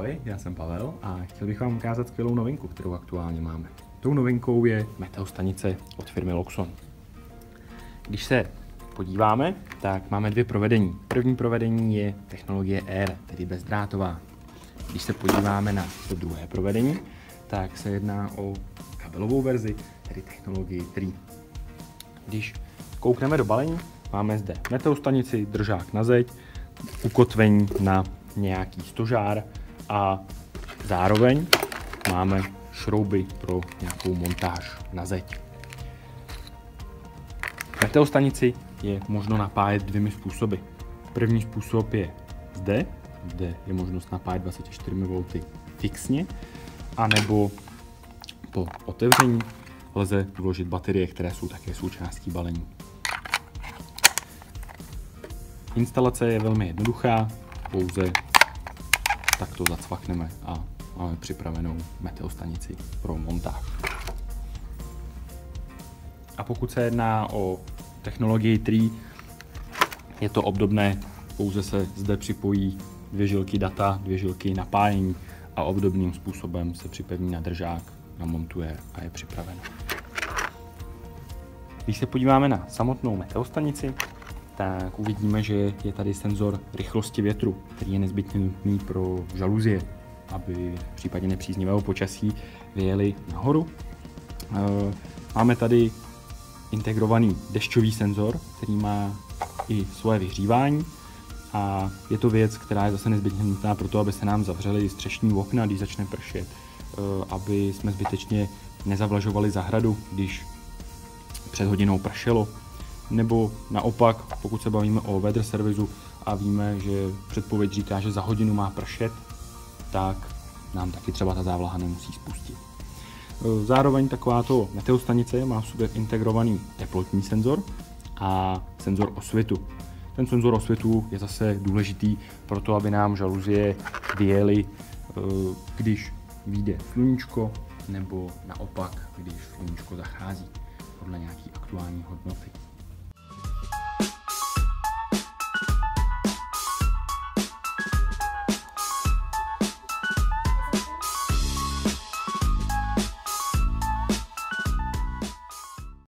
Ahoj, já jsem Pavel a chtěl bych vám ukázat skvělou novinku, kterou aktuálně máme. Tou novinkou je meteostanice od firmy Loxon. Když se podíváme, tak máme dvě provedení. První provedení je technologie Air, tedy bezdrátová. Když se podíváme na to druhé provedení, tak se jedná o kabelovou verzi, tedy technologii 3. Když koukneme do balení, máme zde meteostanici, držák na zeď, ukotvení na nějaký stožár a zároveň máme šrouby pro nějakou montáž na zeď. Meteostanici je možno napájet dvěmi způsoby. První způsob je zde, kde je možnost napájet 24 V fixně, anebo po otevření lze vložit baterie, které jsou také součástí balení. Instalace je velmi jednoduchá, pouze takto zacvakneme a máme připravenou meteostanici pro montáž. A pokud se jedná o technologii 3, je to obdobné, pouze se zde připojí dvě žilky data, dvě žilky napájení a obdobným způsobem se připevní na držák, namontuje a je připraveno. Když se podíváme na samotnou meteostanici, tak uvidíme, že je tady senzor rychlosti větru, který je nezbytně nutný pro žaluzie, aby v případě nepříznivého počasí vyjeli nahoru. Máme tady integrovaný dešťový senzor, který má i svoje vyhřívání a je to věc, která je zase nezbytně nutná pro to, aby se nám zavřely střešní okna, když začne pršet, aby jsme zbytečně nezavlažovali zahradu, když před hodinou pršelo. Nebo naopak, pokud se bavíme o weather servisu a víme, že předpověď říká, že za hodinu má pršet, tak nám taky třeba ta závlaha nemusí spustit. Zároveň takováto meteostanice má v sobě integrovaný teplotní senzor a senzor osvětu. Ten senzor osvětu je zase důležitý pro to, aby nám žaluzie vyjely, když vyjde sluníčko, nebo naopak, když sluníčko zachází podle nějaké aktuální hodnoty.